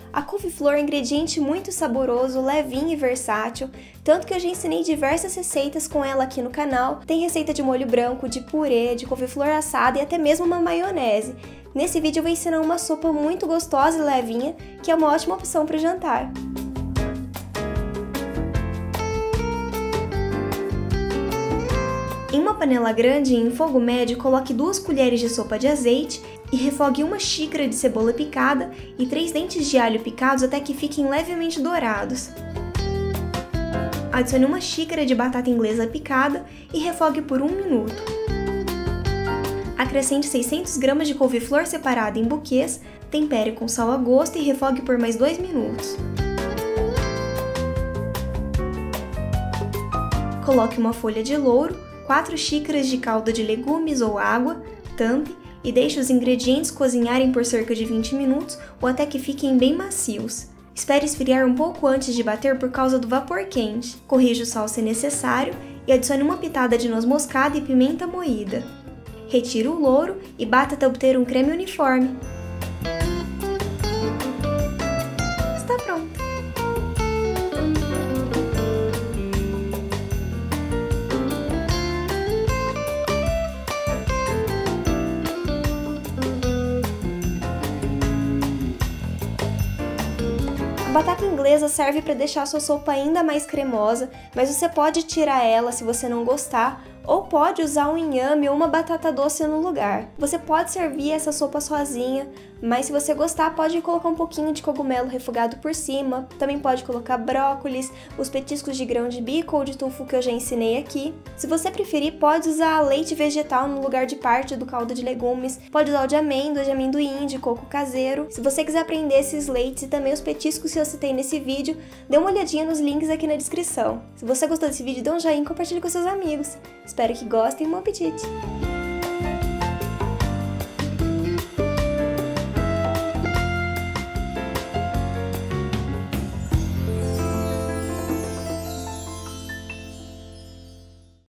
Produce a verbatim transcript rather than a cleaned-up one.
A couve-flor é um ingrediente muito saboroso, levinho e versátil, tanto que eu já ensinei diversas receitas com ela aqui no canal. Tem receita de molho branco, de purê, de couve-flor assada e até mesmo uma maionese. Nesse vídeo eu vou ensinar uma sopa muito gostosa e levinha, que é uma ótima opção para o jantar. Em uma panela grande e em fogo médio, coloque duas colheres de sopa de azeite e refogue uma xícara de cebola picada e três dentes de alho picados até que fiquem levemente dourados. Adicione uma xícara de batata inglesa picada e refogue por um minuto. Acrescente seiscentos gramas de couve-flor separada em buquês, tempere com sal a gosto e refogue por mais dois minutos. Coloque uma folha de louro, quatro xícaras de calda de legumes ou água, tampe e deixe os ingredientes cozinharem por cerca de vinte minutos ou até que fiquem bem macios. Espere esfriar um pouco antes de bater por causa do vapor quente. Corrija o sal se necessário e adicione uma pitada de noz moscada e pimenta moída. Retire o louro e bata até obter um creme uniforme. Está pronto! A batata inglesa serve para deixar a sua sopa ainda mais cremosa, mas você pode tirar ela se você não gostar, ou pode usar um inhame ou uma batata doce no lugar. Você pode servir essa sopa sozinha, mas se você gostar pode colocar um pouquinho de cogumelo refogado por cima, também pode colocar brócolis, os petiscos de grão de bico ou de tofu que eu já ensinei aqui. Se você preferir, pode usar leite vegetal no lugar de parte do caldo de legumes, pode usar o de amêndoa, de amendoim, de coco caseiro. Se você quiser aprender esses leites e também os petiscos que eu citei nesse vídeo, dê uma olhadinha nos links aqui na descrição. Se você gostou desse vídeo, dê um joinha e compartilhe com seus amigos. Espero que gostem e bom apetite!